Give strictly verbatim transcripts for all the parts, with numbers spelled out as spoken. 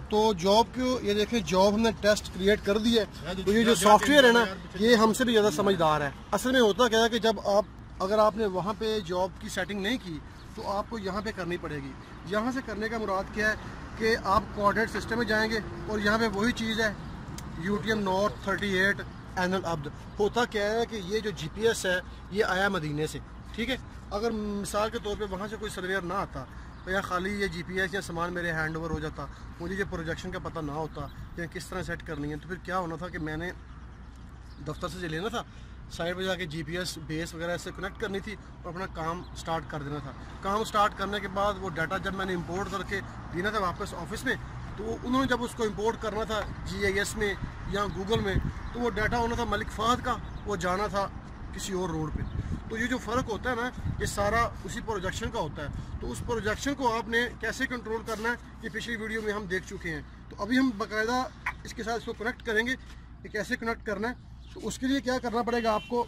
तो जॉब को ये देखें, जॉब हमने टेस्ट क्रिएट कर दिया है। तो ये जो सॉफ्टवेयर है ना, ये हमसे भी ज़्यादा समझदार है। असल में होता क्या है कि जब आप अगर आपने वहाँ पे जॉब की सेटिंग नहीं की तो आपको यहाँ पे करनी पड़ेगी। यहाँ से करने का मुराद क्या है कि आप कोऑर्डिनेट सिस्टम में जाएंगे और यहाँ पे वही चीज़ है U T M north thirty eight एनल अब्द। होता क्या है कि ये जो जी पी एस है ये आया मदीने से, ठीक है। अगर मिसाल के तौर पे वहाँ से कोई सर्वेयर ना आता तो या खाली ये जी पी एस या सामान मेरे हैंड ओवर हो जाता, मुझे जो प्रोजेक्शन का पता ना होता या किस तरह सेट करनी है, तो फिर क्या होना था कि मैंने दफ्तर से लेना था, साइड पे जाके जी पी एस बेस वगैरह से कनेक्ट करनी थी और अपना काम स्टार्ट कर देना था। काम स्टार्ट करने के बाद वो डाटा जब मैंने इंपोर्ट करके देना था वापस ऑफिस में, तो उन्होंने जब उसको इंपोर्ट करना था जी आई एस में या गूगल में, तो वो डाटा होना था मलिक फहद का, वो जाना था किसी और रोड पे। तो ये जो फ़र्क होता है ना, ये सारा उसी प्रोजेक्शन का होता है। तो उस प्रोजेक्शन को आपने कैसे कंट्रोल करना है, ये पिछली वीडियो में हम देख चुके हैं। तो अभी हम बाकायदा इसके साथ इसको कनेक्ट करेंगे कि कैसे कनेक्ट करना है। तो उसके लिए क्या करना पड़ेगा आपको,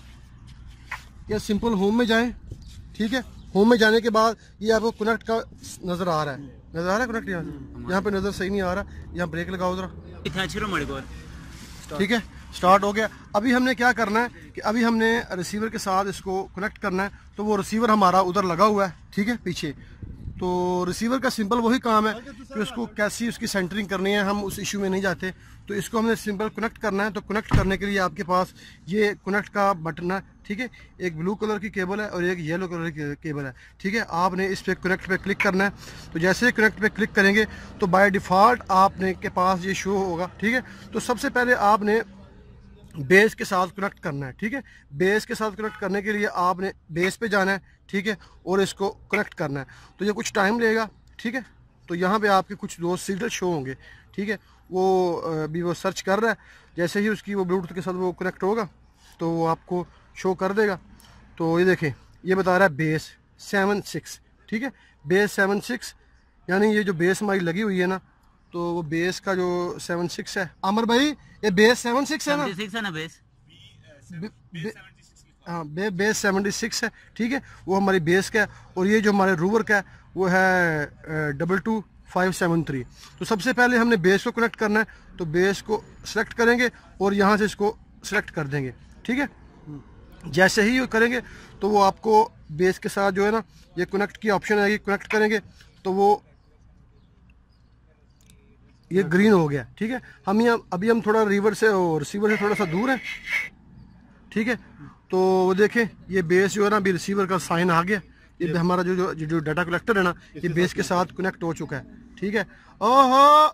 ये सिंपल होम में जाएं, ठीक है। होम में जाने के बाद ये आपको कनेक्ट का नज़र आ रहा है, नज़र आ रहा है कनेक्ट, यहाँ यहाँ पे नज़र सही नहीं आ रहा, यहाँ ब्रेक लगाओ ज़रा, ठीक है। स्टार्ट हो गया। अभी हमने क्या करना है कि अभी हमने रिसीवर के साथ इसको कनेक्ट करना है। तो वो रिसीवर हमारा उधर लगा हुआ है, ठीक है, पीछे। तो रिसीवर का सिंपल वही काम है कि उसको कैसी उसकी सेंटरिंग करनी है, हम उस इशू में नहीं जाते। तो इसको हमने सिंपल कनेक्ट करना है। तो कनेक्ट करने के लिए आपके पास ये कनेक्ट का बटन है, ठीक है। एक ब्लू कलर की केबल है और एक येलो कलर की केबल है, ठीक है। आपने इस पे कनेक्ट पे क्लिक करना है। तो जैसे ही कनेक्ट पे क्लिक करेंगे तो बाय डिफ़ॉल्ट आपने के पास ये शो होगा, ठीक है। तो सबसे पहले आपने बेस के साथ कनेक्ट करना है, ठीक है। बेस के साथ कनेक्ट करने के लिए आपने बेस पे जाना है, ठीक है, और इसको कनेक्ट करना है। तो ये कुछ टाइम लेगा, ठीक है। तो यहाँ पे आपके कुछ दो सीरियल शो होंगे, ठीक है। वो अभी वो सर्च कर रहा है, जैसे ही उसकी वो ब्लूटूथ के साथ वो कनेक्ट होगा तो वो आपको शो कर देगा। तो ये देखें, ये बता रहा है बेस सेवन सिक्स, ठीक है, बेस सेवन सिक्स, यानी ये जो बेस हमारी लगी हुई है ना, तो वो बेस का जो सेवन सिक्स है, अमर भाई ये बेस सेवन सिक्स है ना, है ना बेस, हाँ बे, बेस सेवेंटी सिक्स है, ठीक है। वो हमारी बेस का है और ये जो हमारे रूवर का है वो है double two five seven three. तो सबसे पहले हमने बेस को कनेक्ट करना है। तो बेस को सिलेक्ट करेंगे और यहाँ से इसको सिलेक्ट कर देंगे, ठीक है। जैसे ही करेंगे तो वो आपको बेस के साथ जो है ना ये कनेक्ट की ऑप्शन आएगी, कनेक्ट करेंगे तो वो ये ग्रीन हो गया, ठीक है। हम यहाँ अभी हम थोड़ा रिवर से और रिसीवर से थोड़ा सा दूर है, ठीक है। तो वो देखें ये बेस जो है ना अभी रिसीवर का साइन आ गया। ये हमारा जो जो जो डाटा कलेक्टर है ना ये बेस के साथ कनेक्ट हो चुका है, ठीक है। ओहो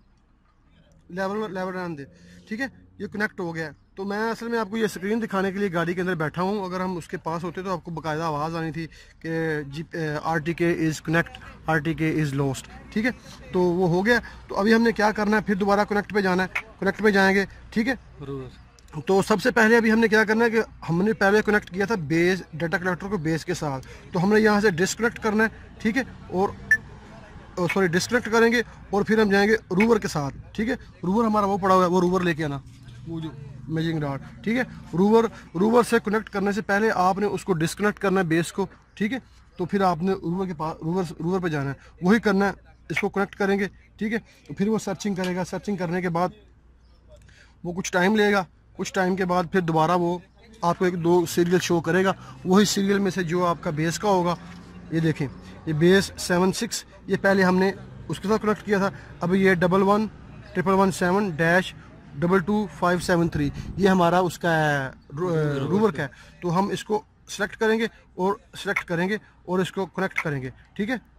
लेवल लेवल रहने दे, ठीक है, ये कनेक्ट हो गया है। तो मैं असल में आपको ये स्क्रीन दिखाने के लिए गाड़ी के अंदर बैठा हूँ। अगर हम उसके पास होते तो आपको बाकायदा आवाज़ आनी थी कि जी R T K is connect, R T K is lost, ठीक है। तो वो हो गया। तो अभी हमने क्या करना है, फिर दोबारा कनेक्ट पे जाना है, कनेक्ट पे जाएंगे, ठीक है। तो सबसे पहले अभी हमने क्या करना है कि हमने पहले कनेक्ट किया था बेस डाटा कलेक्टर को बेस के साथ, तो हमने यहाँ से डिस्कनेक्ट करना है, ठीक है। और सॉरी डिस्कनेक्ट करेंगे और फिर हम जाएंगे रूवर के साथ, ठीक है। रूवर हमारा वो पड़ा हुआ है, वो रूवर लेके आना, वो जो मेजिंग डाट, ठीक है। रूवर रूवर से कनेक्ट करने से पहले आपने उसको डिस्कनेक्ट करना है बेस को, ठीक है। तो फिर आपने रूवर के पास रूवर रूवर पे जाना है, वही करना है। इसको कनेक्ट करेंगे, ठीक है। तो फिर वो सर्चिंग करेगा, सर्चिंग करने के बाद वो कुछ टाइम लेगा, कुछ टाइम के बाद फिर दोबारा वो आपको एक दो सीरियल शो करेगा। वही सीरियल में से जो आपका बेस का होगा, ये देखें ये बेस सेवन सिक्स, ये पहले हमने उसके साथ कनेक्ट किया था। अभी ये double one triple one seven dash double two five seven three, ये हमारा उसका है रूवर का है। तो हम इसको सेलेक्ट करेंगे और सेलेक्ट करेंगे और इसको कनेक्ट करेंगे, ठीक है,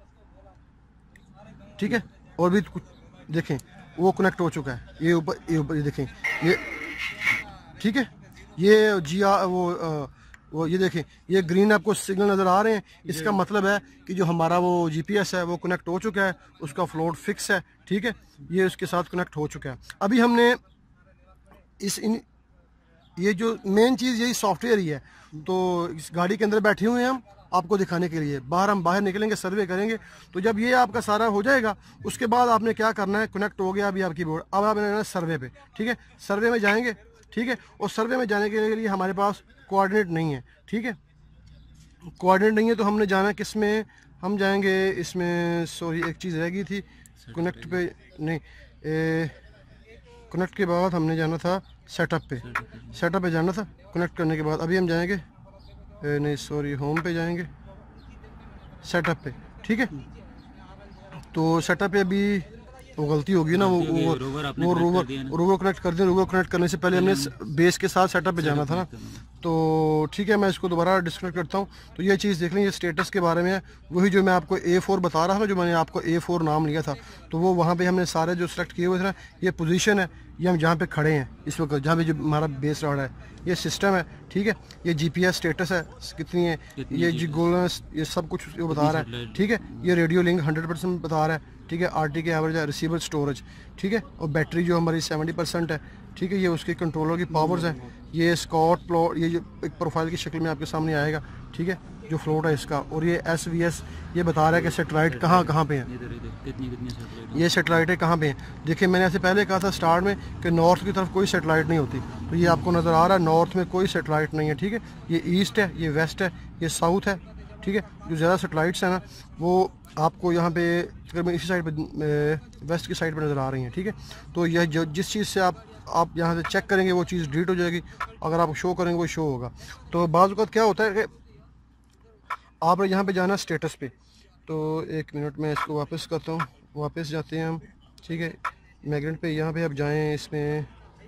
ठीक है। और भी कुछ देखें वो कनेक्ट हो चुका है, ये ऊपर ये ऊपर ये देखें ये, ठीक है। ये जी आ, वो आ, वो ये देखें ये ग्रीन आपको सिग्नल नज़र आ रहे हैं, इसका मतलब है कि जो हमारा वो जीपीएस है वो कनेक्ट हो चुका है, उसका फ्लोट फिक्स है, ठीक है। ये उसके साथ कनेक्ट हो चुका है। अभी हमने इस इन ये जो मेन चीज़ यही सॉफ्टवेयर ही है। तो इस गाड़ी के अंदर बैठे हुए हैं हम आपको दिखाने के लिए, बाहर हम बाहर निकलेंगे, सर्वे करेंगे। तो जब ये आपका सारा हो जाएगा उसके बाद आपने क्या करना है, कनेक्ट हो गया अभी आपकी बोर्ड, अब आपने जाना सर्वे पे, ठीक है। सर्वे में जाएंगे, ठीक है। और सर्वे में जाने के लिए हमारे पास कोऑर्डिनेट नहीं है, ठीक है। कोऑर्डिनेट नहीं है तो हमने जाना किस में, हम जाएंगे इसमें, सॉरी एक चीज़ रह गई थी, कनेक्ट पे नहीं, कनेक्ट के बाद हमने जाना था सेटअप पे, सेटअप पे जाना था। कनेक्ट करने के बाद अभी हम जाएंगे ए, नहीं सॉरी होम पे जाएंगे, सेटअप पे, ठीक है। तो सेटअप पे अभी वो गलती होगी ना, वो वो वो रोवर रोवर कनेक्ट कर दिया। रोवर कनेक्ट करने से पहले हमने बेस के साथ सेटअप पे जाना था ना, तो ठीक है मैं इसको दोबारा डिस्कनेक्ट करता हूँ। तो ये चीज़ देख लें, ये स्टेटस के बारे में है, वही जो मैं आपको ए फोर बता रहा था, जो मैंने आपको ए फोर नाम लिया था, तो वो वहाँ पे हमने सारे जो सेलेक्ट किए हुए थे ना, ये पोजीशन है, ये हम जहाँ पे खड़े हैं इस वक्त, जहाँ पे जो हमारा बेस रहा है, ये सिस्टम है, ठीक है। ये जीपीएस स्टेटस है कितनी है, ये जी गोल्स, ये सब कुछ वो बता रहा है, ठीक है। ये रेडियो लिंक हंड्रेड परसेंट बता रहा है, ठीक है। आर टी के एवरेज है, रिसीवर स्टोरेज, ठीक है। और बैटरी जो हमारी सेवेंटी परसेंट है, ठीक है। ये उसके कंट्रोलर की पावर्स है, ये स्कॉट प्लॉट, ये जो एक प्रोफाइल की शक्ल में आपके सामने आएगा, ठीक है, जो फ्लोट है इसका। और ये एस वी एस ये बता रहा है कि सेटेलाइट कहाँ कहाँ पे है, ये सेटेलाइट है कहाँ पे है। देखिए मैंने ऐसे पहले कहा था स्टार्ट में कि नॉर्थ की तरफ कोई सेटेलाइट नहीं होती, तो ये आपको नज़र आ रहा है नॉर्थ में कोई सेटेलाइट नहीं है, ठीक है। ये ईस्ट है, ये वेस्ट है, ये साउथ है, ठीक है। जो ज़्यादा सेटेलाइट्स हैं ना वो आपको यहाँ पे तकरीबन इसी साइड पे वेस्ट की साइड पे नज़र आ रही हैं, ठीक है। तो यह जो जिस चीज़ से आप आप यहाँ से चेक करेंगे वो चीज़ डिलीट हो जाएगी, अगर आप शो करेंगे वो शो होगा। तो बाज़ वक़्त क्या होता है कि आप यहाँ पे जाना स्टेटस पे, तो एक मिनट में इसको वापस करता हूँ, वापस जाते हैं हम, ठीक है। मैग्नेट पे यहाँ पे आप जाएँ, इसमें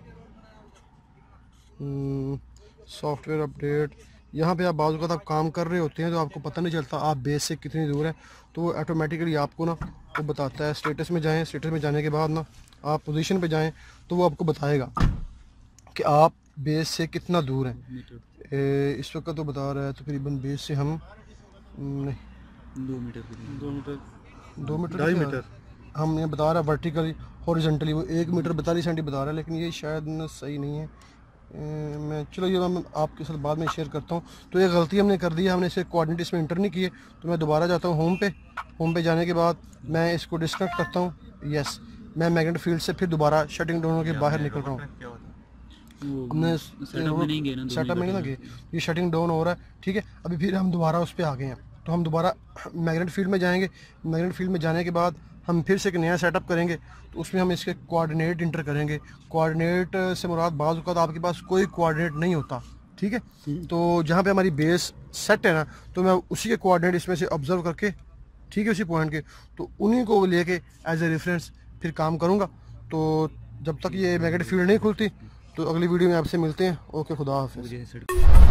सॉफ्टवेयर अपडेट, यहाँ पे आप बाज़ वक़्त आप काम कर रहे होते हैं तो आपको पता नहीं चलता आप बेस से कितनी दूर है, तो वो ऑटोमेटिकली आपको ना वो बताता है। स्टेटस में जाएं, स्टेटस में जाने के बाद ना आप पोजीशन पे जाएं तो वो आपको बताएगा कि आप बेस से कितना दूर हैं। ए, इस वक्त तो बता रहा है तकरीबन बेस से हम नहीं दो मीटर दो मीटर दो मीटर ढाई मीटर हमने बता रहा है वर्टिकली, हॉरिजॉन्टली वो एक मीटर बैतालीस सेंटी बता रहा है, लेकिन ये शायद न सही नहीं है। ए, मैं चलो ये मैं आपके साथ बाद में शेयर करता हूँ। तो ये गलती हमने कर दी है, हमने इसे कोऑर्डिनेट इसमें इंटर नहीं किए। तो मैं दोबारा जाता हूँ होम पे, होम पे जाने के बाद मैं इसको डिस्कनेक्ट करता हूँ। यस, मैं मैग्नेट फील्ड से फिर दोबारा शटिंग डाउन होकर बाहर निकल रहा हूँ। हमने सेटअप में नहीं लगे, ये शटिंग डाउन हो रहा है, ठीक है। अभी फिर हम दोबारा उस पर आ गए हैं, तो हम दोबारा मैग्नेट फील्ड में जाएंगे। मैग्नेट फील्ड में जाने के बाद हम फिर से एक नया सेटअप करेंगे, तो उसमें हम इसके कोऑर्डिनेट इंटर करेंगे। कोऑर्डिनेट से मुराद बाज़ औक़ात आपके पास कोई कोऑर्डिनेट नहीं होता, ठीक है। तो जहाँ पे हमारी बेस सेट है ना, तो मैं उसी के कोऑर्डिनेट इसमें से ऑब्जर्व करके, ठीक है, उसी पॉइंट के, तो उन्हीं को लेके एज ए रेफरेंस फिर काम करूँगा। तो जब तक ये मैग्नेटिक फील्ड नहीं खुलती तो अगली वीडियो में आपसे मिलते हैं। ओके, खुदा हाफ़िज़।